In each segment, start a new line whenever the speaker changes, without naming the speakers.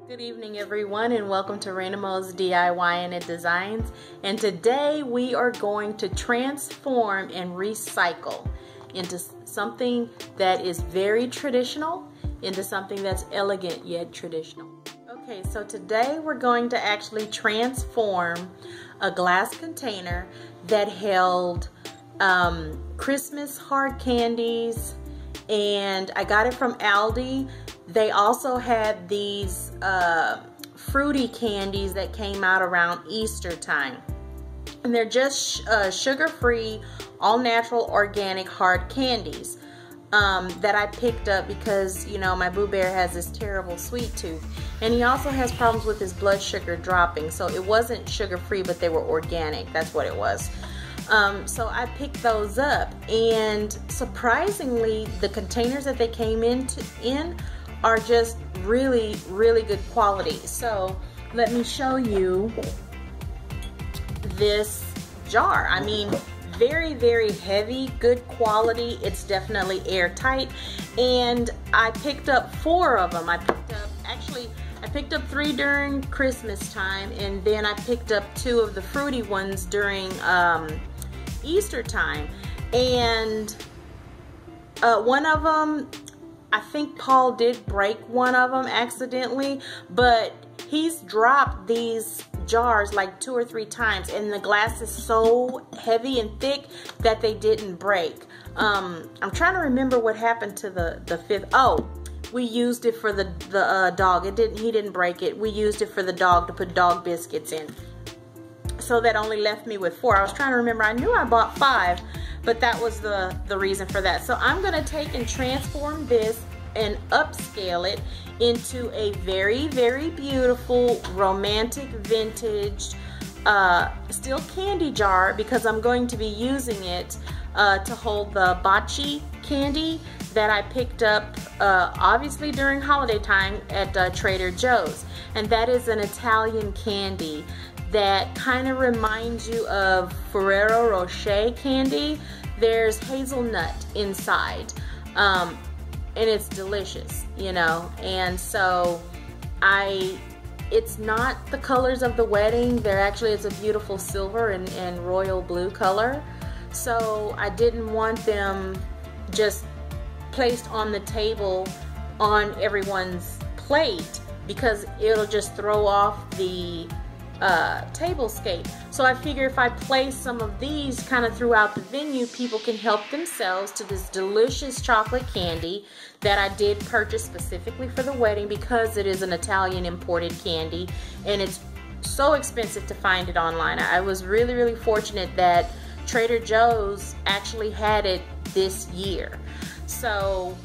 Good evening everyone, and welcome to Rainamo's DIY and Designs. And today we are going to transform and recycle into something that is very traditional, into something that's elegant yet traditional. Okay, so today we're going to actually transform a glass container that held Christmas hard candies, and I got it from Aldi. They also had these fruity candies that came out around Easter time. And they're just sugar-free, all-natural, organic hard candies that I picked up because, you know, my Boo Bear has this terrible sweet tooth. And he also has problems with his blood sugar dropping. So it wasn't sugar-free, but they were organic. That's what it was. So I picked those up. And surprisingly, the containers that they came in are just really, really good quality. So let me show you this jar. I mean, very, very heavy, good quality. It's definitely airtight. And I picked up 4 of them. I picked up 3 during Christmas time, and then I picked up 2 of the fruity ones during Easter time. And one of them, I think Paul did break one of them accidentally, but he's dropped these jars like 2 or 3 times, and the glass is so heavy and thick that they didn't break. I'm trying to remember what happened to the 5th. Oh, we used it for the dog. He didn't break it. We used it for the dog to put dog biscuits in. So that only left me with 4. I was trying to remember. I knew I bought 5. But that was the reason for that. So I'm gonna take and transform this and upscale it into a very, very beautiful, romantic, vintage, steel candy jar, because I'm going to be using it to hold the bocce candy that I picked up obviously during holiday time at Trader Joe's. And that is an Italian candy that kind of reminds you of Ferrero Rocher candy. There's hazelnut inside, and it's delicious, you know. And so it's not the colors of the wedding. It's a beautiful silver and royal blue color. So I didn't want them just placed on the table on everyone's plate, because it'll just throw off the tablescape. So I figure if I place some of these kind of throughout the venue, people can help themselves to this delicious chocolate candy that I did purchase specifically for the wedding, because it is an Italian imported candy and it's so expensive to find it online. I was really, really fortunate that Trader Joe's actually had it this year. So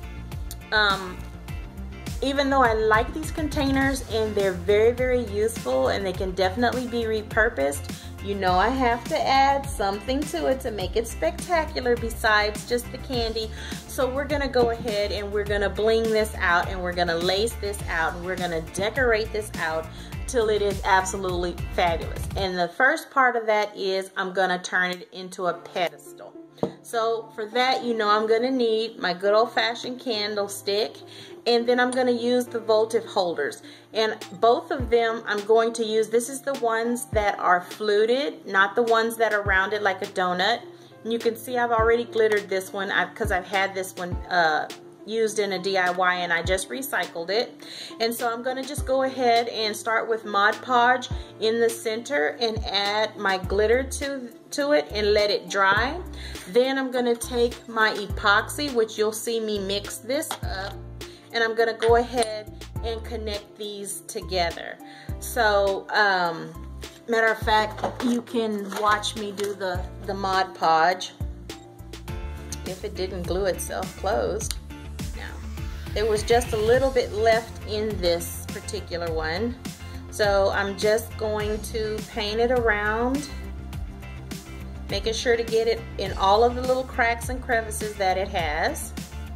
even though I like these containers and they're very, very useful and they can definitely be repurposed, you know I have to add something to it to make it spectacular besides just the candy. So we're gonna go ahead and we're gonna bling this out, and we're gonna lace this out, and we're gonna decorate this out till it is absolutely fabulous. And the first part of that is I'm gonna turn it into a pedestal. So for that, you know, I'm gonna need my good old-fashioned candlestick, and then I'm gonna use the votive holders. And both of them I'm going to use, this is the ones that are fluted, not the ones that are rounded like a donut. And you can see I've already glittered this one because I've had this one used in a DIY and I just recycled it. And so I'm gonna just go ahead and start with Mod Podge in the center and add my glitter to it and let it dry. Then I'm gonna take my epoxy, which you'll see me mix this up, and I'm gonna go ahead and connect these together. So matter of fact, you can watch me do the Mod Podge if it didn't glue itself closed. There was just a little bit left in this particular one. So I'm just going to paint it around, making sure to get it in all of the little cracks and crevices that it has.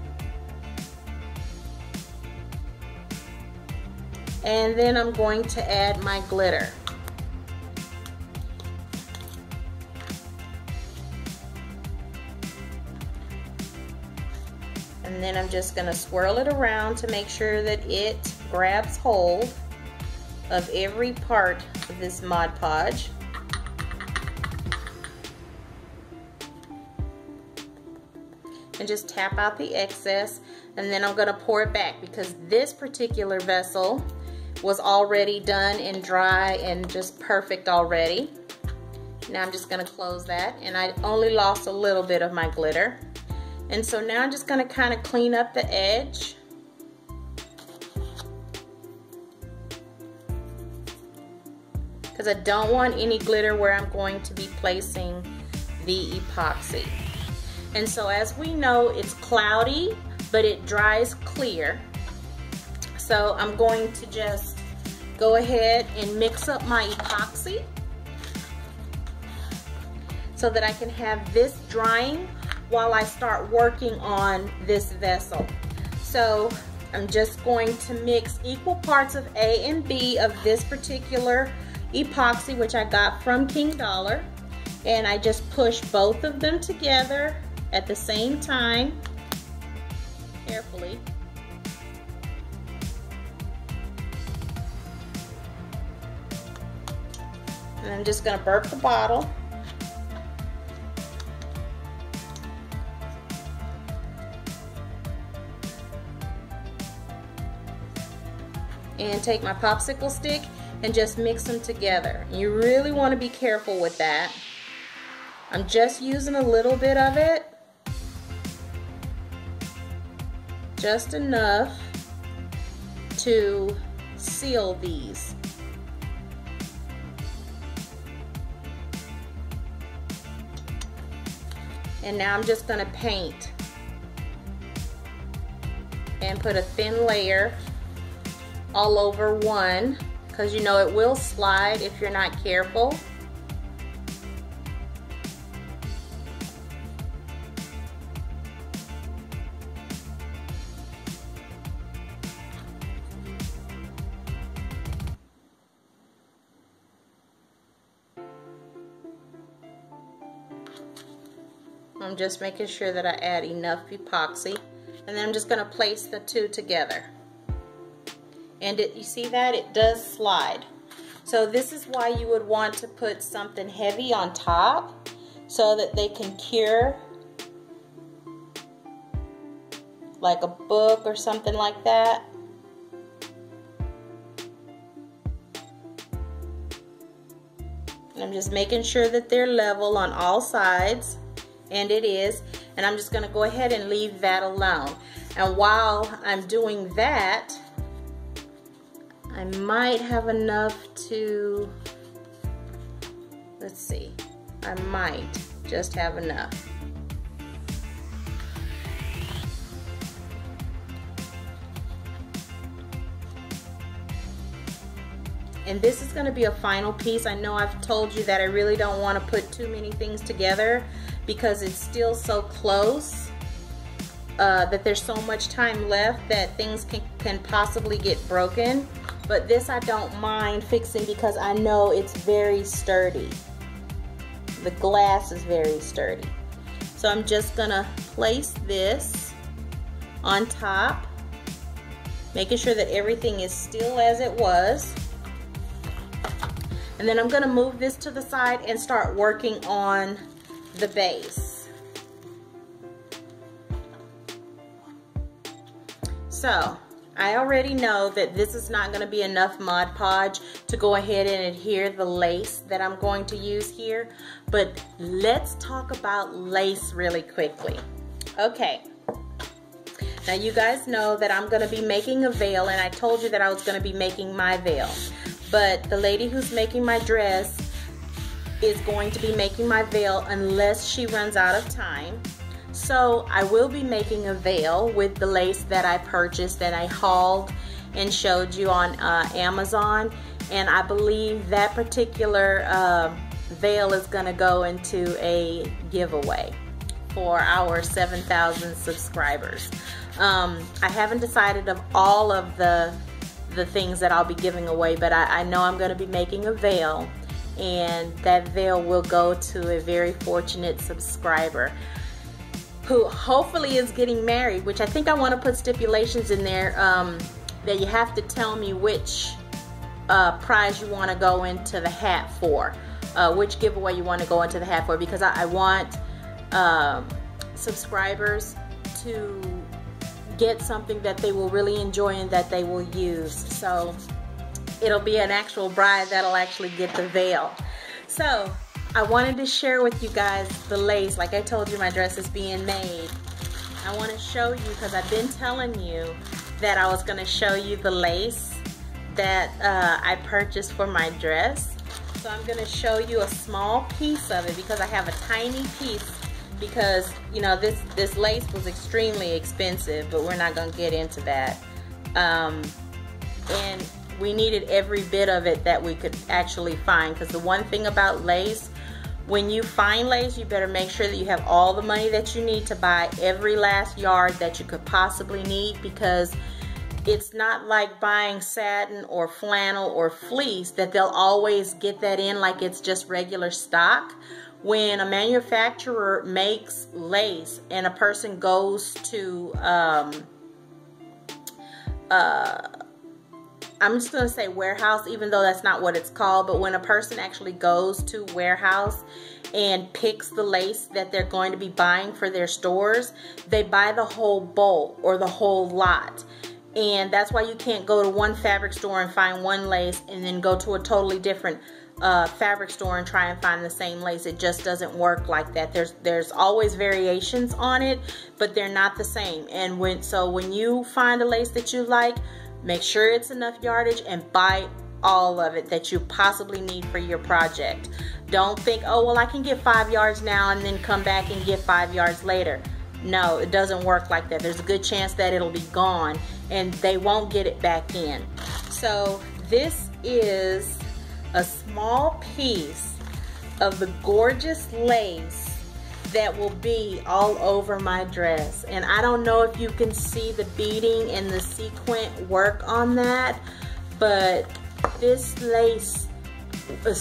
And then I'm going to add my glitter. And then I'm just going to swirl it around to make sure that it grabs hold of every part of this Mod Podge. And just tap out the excess, and then I'm going to pour it back because this particular vessel was already done and dry and just perfect already. Now I'm just going to close that, and I only lost a little bit of my glitter. And so now I'm just going to kind of clean up the edge. Because I don't want any glitter where I'm going to be placing the epoxy. And so as we know, it's cloudy, but it dries clear. So I'm going to just go ahead and mix up my epoxy so that I can have this drying while I start working on this vessel. So I'm just going to mix equal parts of A and B of this particular epoxy, which I got from King Dollar, and I just push both of them together at the same time, carefully. And I'm just going to burp the bottle. And take my popsicle stick and just mix them together. You really want to be careful with that. I'm just using a little bit of it, just enough to seal these. And now I'm just going to paint and put a thin layer all over one, because you know it will slide if you're not careful. I'm just making sure that I add enough epoxy, and then I'm just going to place the two together. And you see that? It does slide. So this is why you would want to put something heavy on top so that they can cure, like a book or something like that. And I'm just making sure that they're level on all sides, and it is. And I'm just going to go ahead and leave that alone. And while I'm doing that, I might have enough to, let's see, I might just have enough. And this is going to be a final piece. I know I've told you that I really don't want to put too many things together because it's still so close that there's so much time left that things can possibly get broken. But this I don't mind fixing because I know it's very sturdy. The glass is very sturdy. So I'm just gonna place this on top, making sure that everything is still as it was. And then I'm gonna move this to the side and start working on the base. So I already know that this is not going to be enough Mod Podge to go ahead and adhere the lace that I'm going to use here, but let's talk about lace really quickly. Okay, now you guys know that I'm going to be making a veil, and I told you that I was going to be making my veil, but the lady who's making my dress is going to be making my veil unless she runs out of time. So I will be making a veil with the lace that I purchased, that I hauled and showed you on Amazon, and I believe that particular veil is going to go into a giveaway for our 7,000 subscribers. I haven't decided of all of the things that I'll be giving away, but I know I'm going to be making a veil, and that veil will go to a very fortunate subscriber who hopefully is getting married, which I think I want to put stipulations in there that you have to tell me which prize you want to go into the hat for, which giveaway you want to go into the hat for, because I want subscribers to get something that they will really enjoy and that they will use. So it'll be an actual bride that'll actually get the veil. So I wanted to share with you guys the lace. Like I told you, my dress is being made. I want to show you, because I've been telling you that I was going to show you the lace that I purchased for my dress. So I'm going to show you a small piece of it, because I have a tiny piece, because you know this lace was extremely expensive, but we're not going to get into that. And we needed every bit of it that we could actually find, because the one thing about lace, when you find lace, you better make sure that you have all the money that you need to buy every last yard that you could possibly need, because it's not like buying satin or flannel or fleece that they'll always get that in like it's just regular stock. When a manufacturer makes lace and a person goes to I'm just going to say warehouse, even though that's not what it's called, but when a person actually goes to warehouse and picks the lace that they're going to be buying for their stores, they buy the whole bulk or the whole lot. And that's why you can't go to one fabric store and find one lace and then go to a totally different fabric store and try and find the same lace. It just doesn't work like that. There's always variations on it, but they're not the same. And when you find a lace that you like, make sure it's enough yardage and buy all of it that you possibly need for your project. Don't think, oh, well, I can get 5 yards now and then come back and get 5 yards later. No, it doesn't work like that. There's a good chance that it'll be gone and they won't get it back in. So this is a small piece of the gorgeous lace that will be all over my dress. And I don't know if you can see the beading and the sequin work on that, but this lace is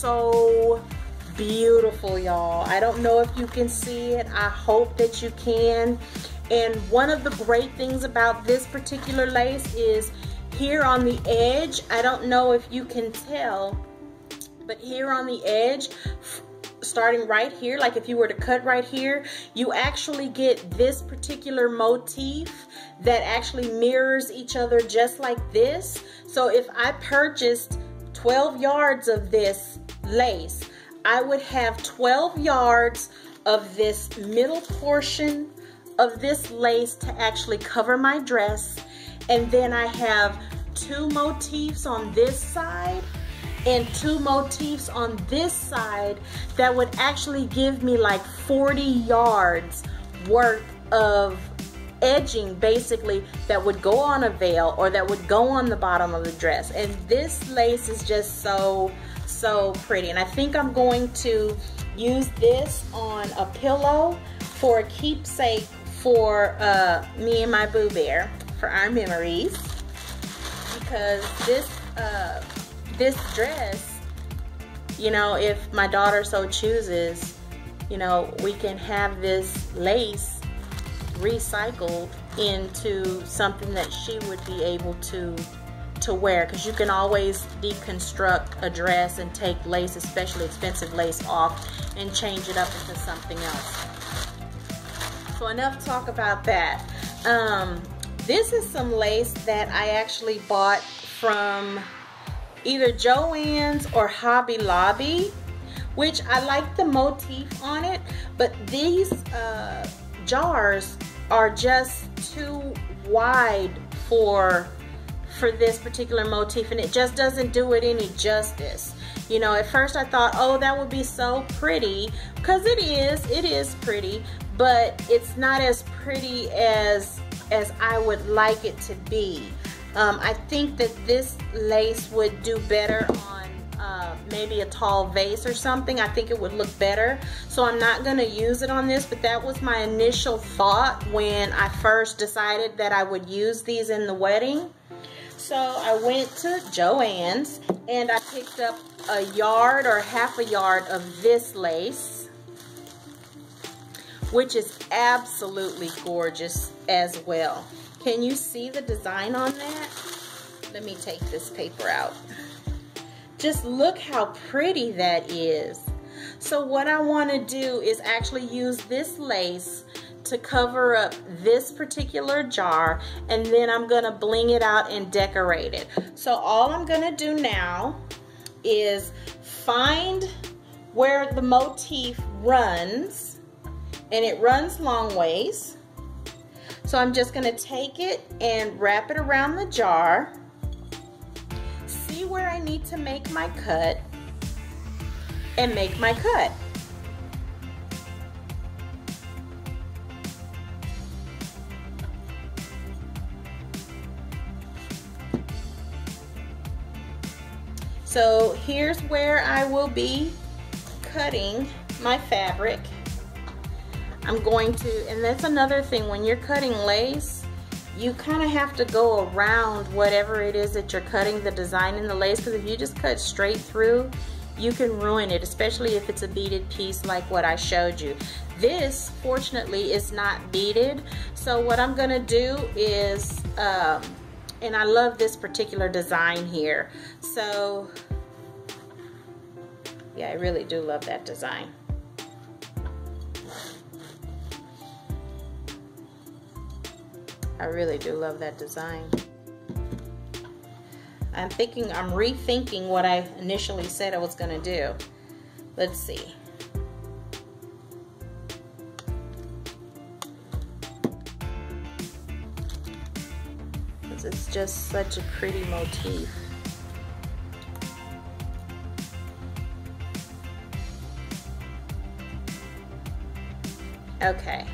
so beautiful, y'all. I don't know if you can see it. I hope that you can. And one of the great things about this particular lace is here on the edge, I don't know if you can tell, but here on the edge, starting right here, like if you were to cut right here, you actually get this particular motif that actually mirrors each other just like this. So if I purchased 12 yards of this lace, I would have 12 yards of this middle portion of this lace to actually cover my dress. And then I have 2 motifs on this side and 2 motifs on this side that would actually give me like 40 yards worth of edging, basically, that would go on a veil or that would go on the bottom of the dress. And this lace is just so pretty. And I think I'm going to use this on a pillow for a keepsake for me and my Boo Bear, for our memories, because this dress, you know, if my daughter so chooses, you know, we can have this lace recycled into something that she would be able to wear, because you can always deconstruct a dress and take lace, especially expensive lace, off and change it up into something else. So enough talk about that. This is some lace that I actually bought from either Joann's or Hobby Lobby, which I like the motif on it, but these jars are just too wide for this particular motif, and it just doesn't do it any justice. You know, at first I thought, oh, that would be so pretty, because it is pretty, but it's not as pretty as I would like it to be. I think that this lace would do better on maybe a tall vase or something. I think it would look better. So I'm not going to use it on this, but that was my initial thought when I first decided that I would use these in the wedding. So I went to Joann's and I picked up a yard or half a yard of this lace, which is absolutely gorgeous as well. Can you see the design on that? Let me take this paper out. Just look how pretty that is. So what I want to do is actually use this lace to cover up this particular jar, and then I'm gonna bling it out and decorate it. So all I'm gonna do now is find where the motif runs, and it runs long ways. So I'm just gonna take it and wrap it around the jar, see where I need to make my cut, and make my cut. So here's where I will be cutting my fabric. I'm going to, and that's another thing, when you're cutting lace, you kind of have to go around whatever it is that you're cutting, the design in the lace, because if you just cut straight through, you can ruin it, especially if it's a beaded piece like what I showed you. This, fortunately, is not beaded, so what I'm gonna do is, and I love this particular design here, so yeah, I really do love that design. I really do love that design. I'm rethinking what I initially said I was gonna do. Let's see. It's just such a pretty motif. Okay.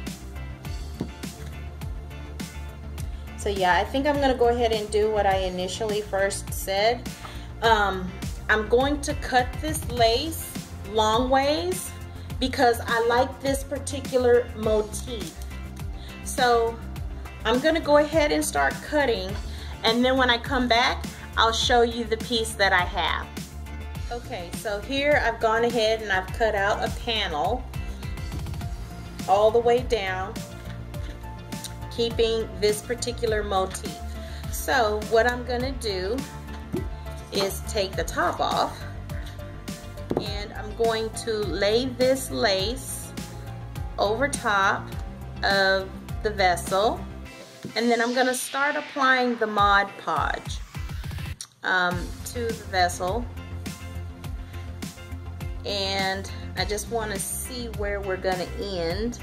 So yeah, I think I'm gonna go ahead and do what I initially first said. I'm going to cut this lace long ways because I like this particular motif. So I'm gonna go ahead and start cutting, and then when I come back, I'll show you the piece that I have. Okay, so here I've gone ahead and I've cut out a panel all the way down, keeping this particular motif. So what I'm gonna do is take the top off, and I'm going to lay this lace over top of the vessel, and then I'm gonna start applying the Mod Podge to the vessel. And I just want to see where we're gonna end,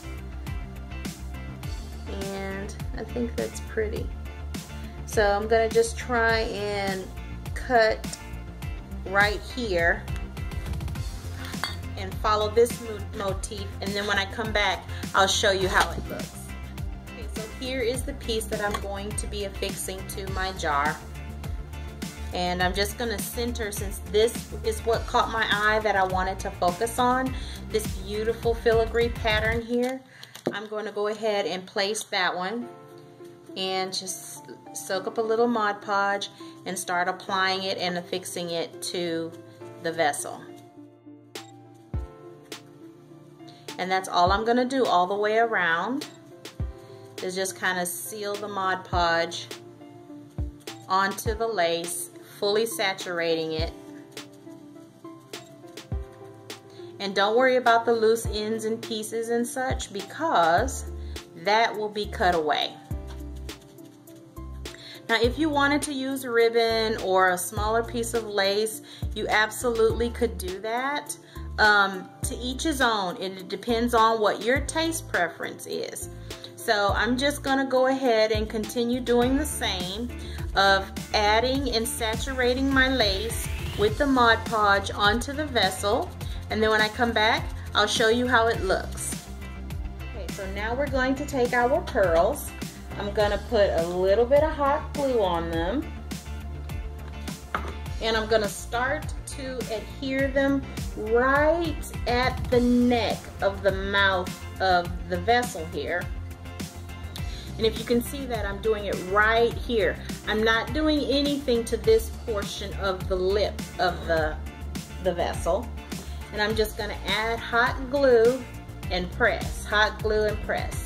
and I think that's pretty. So I'm gonna just try and cut right here and follow this motif, and then when I come back, I'll show you how it looks. Okay, so here is the piece that I'm going to be affixing to my jar. And I'm just gonna center, since this is what caught my eye that I wanted to focus on, this beautiful filigree pattern here. I'm going to go ahead and place that one and just soak up a little Mod Podge and start applying it and affixing it to the vessel. And that's all I'm gonna do all the way around, is just kind of seal the Mod Podge onto the lace, fully saturating it. And don't worry about the loose ends and pieces and such, because that will be cut away. Now if you wanted to use a ribbon or a smaller piece of lace, you absolutely could do that. To each his own, and it depends on what your taste preference is. So I'm just gonna go ahead and continue doing the same, of adding and saturating my lace with the Mod Podge onto the vessel, and then when I come back, I'll show you how it looks. Okay, so now we're going to take our pearls. I'm gonna put a little bit of hot glue on them, and I'm gonna start to adhere them right at the neck of the mouth of the vessel here. And if you can see that, I'm doing it right here. I'm not doing anything to this portion of the lip of the vessel. And I'm just gonna add hot glue and press, hot glue and press.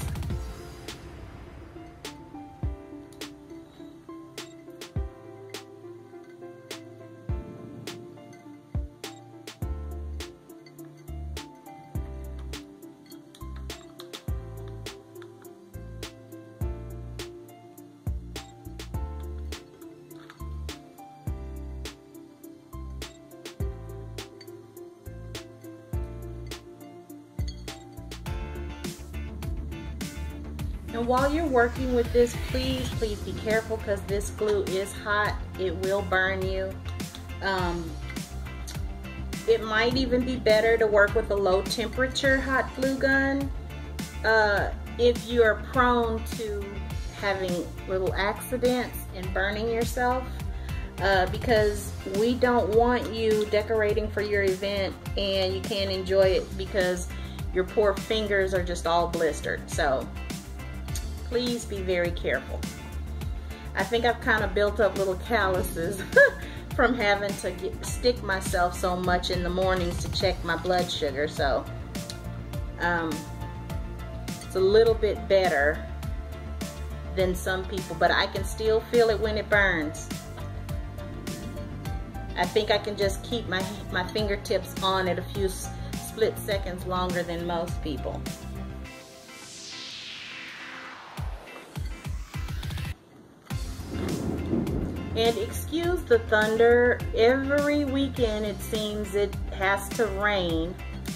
And while you're working with this, please be careful, because this glue is hot. It will burn you. It might even be better to work with a low temperature hot glue gun if you are prone to having little accidents and burning yourself, because we don't want you decorating for your event and you can't enjoy it because your poor fingers are just all blistered. So please be very careful. I think I've kind of built up little calluses from having to stick myself so much in the mornings to check my blood sugar. So it's a little bit better than some people, but I can still feel it when it burns. I think I can just keep my fingertips on it a few split seconds longer than most people. And excuse the thunder. Every weekend it seems it has to rain.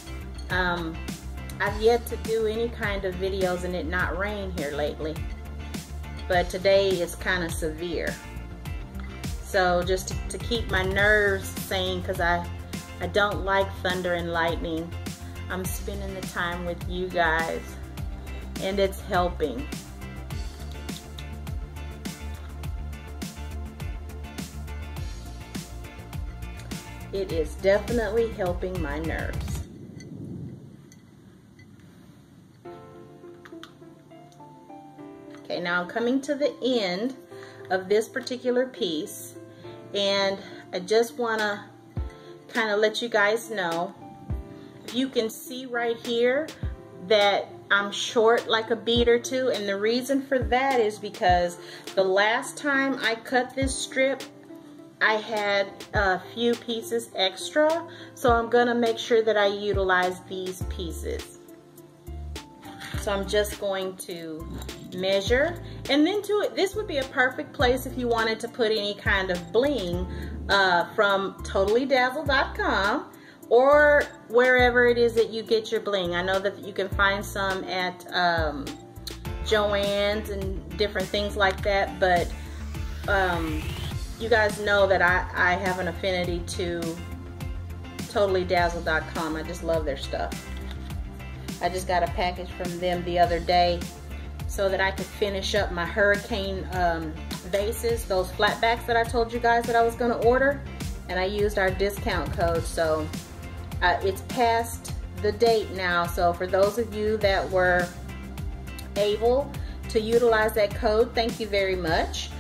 I've yet to do any kind of videos and it not rain here lately. But today it's kind of severe. So just to keep my nerves sane, because I don't like thunder and lightning, I'm spending the time with you guys and it's helping. It is definitely helping my nerves. Okay, now I'm coming to the end of this particular piece, and I just want to kind of let you guys know. You can see right here that I'm short like a bead or two, and the reason for that is because the last time I cut this strip, I had a few pieces extra, so I'm gonna make sure that I utilize these pieces. So I'm just going to measure, and then this would be a perfect place if you wanted to put any kind of bling from totallydazzled.com or wherever it is that you get your bling. I know that you can find some at Joann's and different things like that, but you guys know that I have an affinity to totallydazzled.com. I just love their stuff. I just got a package from them the other day so that I could finish up my hurricane vases, those flatbacks that I told you guys that I was going to order, and I used our discount code. So it's past the date now, so for those of you that were able to utilize that code, thank you very much.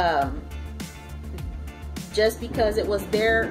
Just because it was their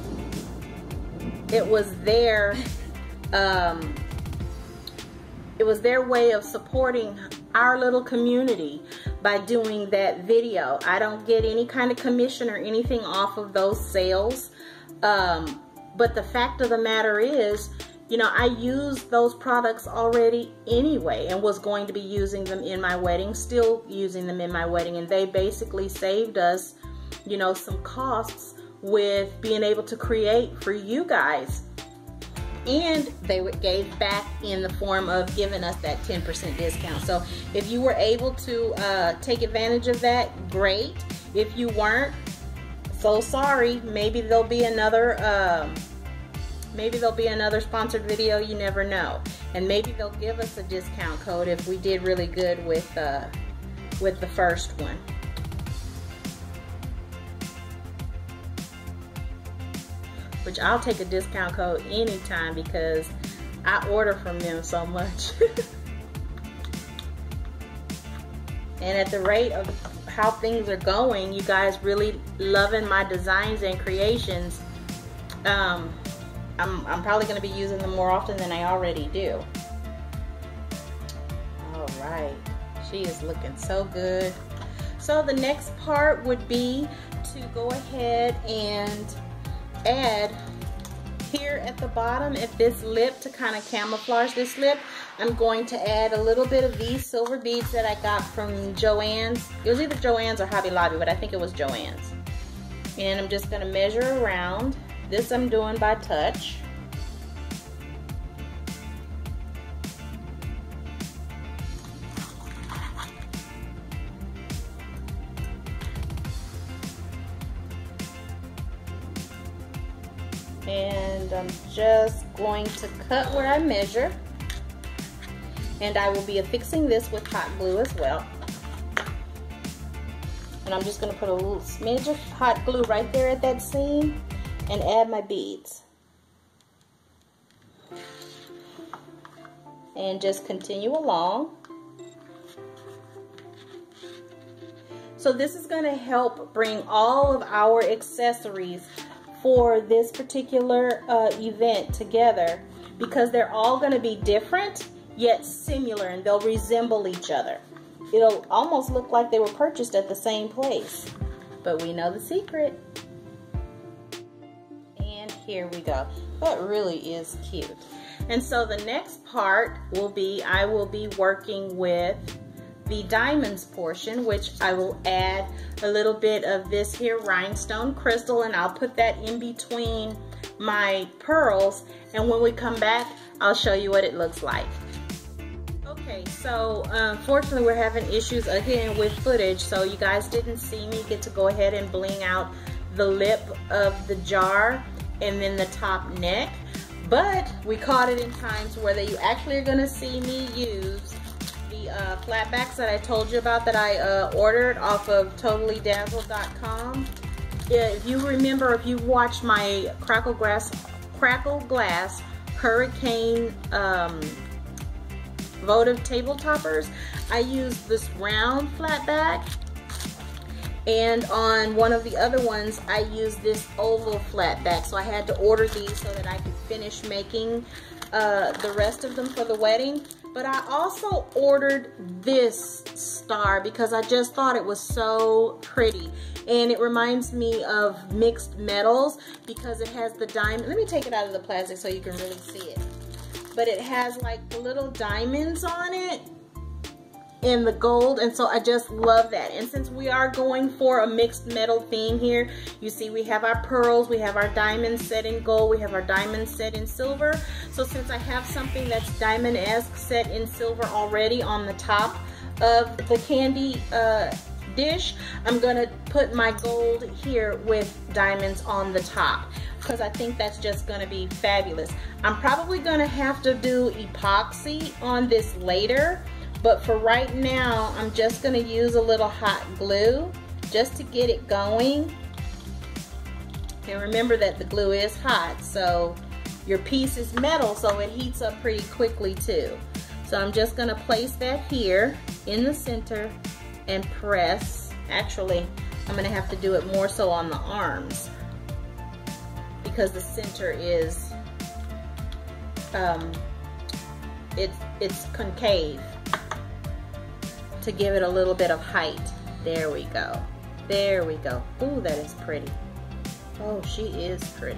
way of supporting our little community by doing that video. I don't get any kind of commission or anything off of those sales, but the fact of the matter is, you know, I used those products already anyway and was going to be using them in my wedding, still using them in my wedding, and they basically saved us, you know, some costs with being able to create for you guys. And they gave back in the form of giving us that 10% discount. So if you were able to take advantage of that, great. If you weren't, so sorry. Maybe there'll be another sponsored video. You never know. And maybe they'll give us a discount code if we did really good with the first one. Which I'll take a discount code anytime because I order from them so much. And at the rate of how things are going, you guys really loving my designs and creations, I'm probably going to be using them more often than I already do. All right, she is looking so good. So the next part would be to go ahead and add here at the bottom at this lip to kind of camouflage this lip. I'm going to add a little bit of these silver beads that I got from Joann's. It was either Joann's or Hobby Lobby, but I think it was Joann's. And I'm just going to measure around. This I'm doing by touch. And I'm just going to cut where I measure. And I will be affixing this with hot glue as well. And I'm just going to put a little smidge of hot glue right there at that seam and add my beads. And just continue along. So this is going to help bring all of our accessories for this particular event together, because they're all going to be different yet similar, and they'll resemble each other. It'll almost look like they were purchased at the same place, but we know the secret. And here we go. That really is cute. And so the next part will be, I will be working with the diamonds portion, which I will add a little bit of this here rhinestone crystal, and I'll put that in between my pearls, and when we come back I'll show you what it looks like. Okay, so unfortunately we're having issues again with footage, so you guys didn't see me get to go ahead and bling out the lip of the jar and then the top neck, but we caught it in time to where you actually are going to see me use the flat backs that I told you about that I ordered off of totallydazzled.com. If you remember, if you watched my Crackle Glass Hurricane votive table toppers, I used this round flat back, and on one of the other ones I used this oval flat back. So I had to order these so that I could finish making the rest of them for the wedding. But I also ordered this star because I just thought it was so pretty, and it reminds me of mixed metals because it has the diamond. Let me take it out of the plastic so you can really see it. But it has like the little diamonds on it in the gold, and so I just love that. And since we are going for a mixed metal theme here, you see we have our pearls, we have our diamonds set in gold, we have our diamonds set in silver. So since I have something that's diamond-esque set in silver already on the top of the candy dish, I'm gonna put my gold here with diamonds on the top, because I think that's just gonna be fabulous. I'm probably gonna have to do epoxy on this later, but for right now, I'm just gonna use a little hot glue just to get it going. And remember that the glue is hot, so your piece is metal, so it heats up pretty quickly too. So I'm just gonna place that here in the center and press. Actually, I'm gonna have to do it more so on the arms because the center is, it's concave, to give it a little bit of height. There we go. There we go. Ooh, that is pretty. Oh, she is pretty.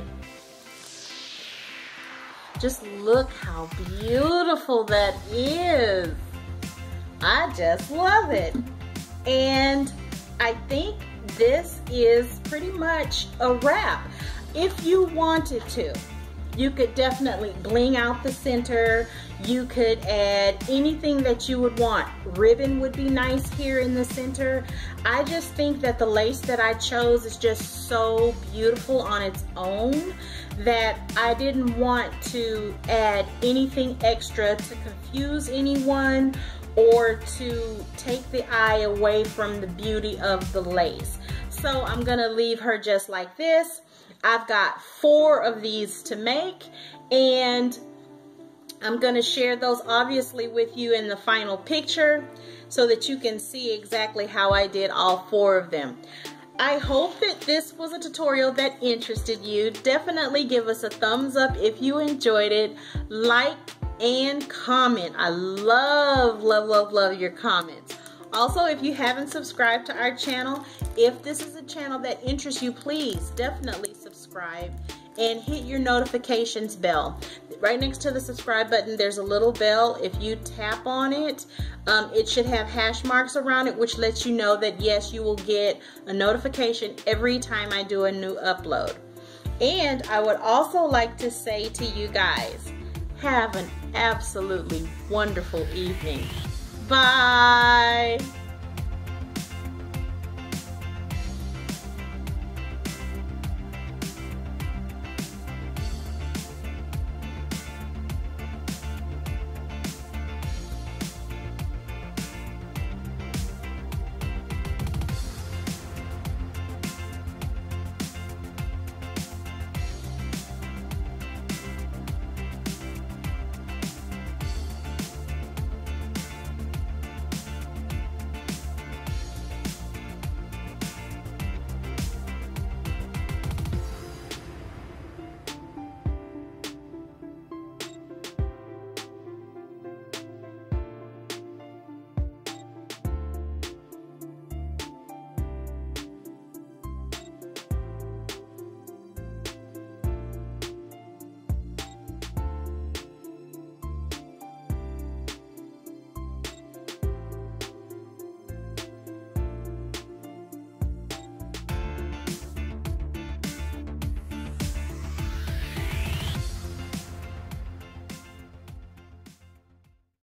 Just look how beautiful that is. I just love it. And I think this is pretty much a wrap. If you wanted to, you could definitely bling out the center. You could add anything that you would want. Ribbon would be nice here in the center. I just think that the lace that I chose is just so beautiful on its own that I didn't want to add anything extra to confuse anyone or to take the eye away from the beauty of the lace. So I'm gonna leave her just like this. I've got 4 of these to make, and I'm gonna share those obviously with you in the final picture so that you can see exactly how I did all 4 of them. I hope that this was a tutorial that interested you. Definitely give us a thumbs up if you enjoyed it. Like and comment. I love, love, love, love your comments. Also, if you haven't subscribed to our channel, if this is a channel that interests you, please definitely subscribe and hit your notifications bell. Right next to the subscribe button, there's a little bell. If you tap on it, it should have hash marks around it, which lets you know that yes, you will get a notification every time I do a new upload. And I would also like to say to you guys, have an absolutely wonderful evening. Bye.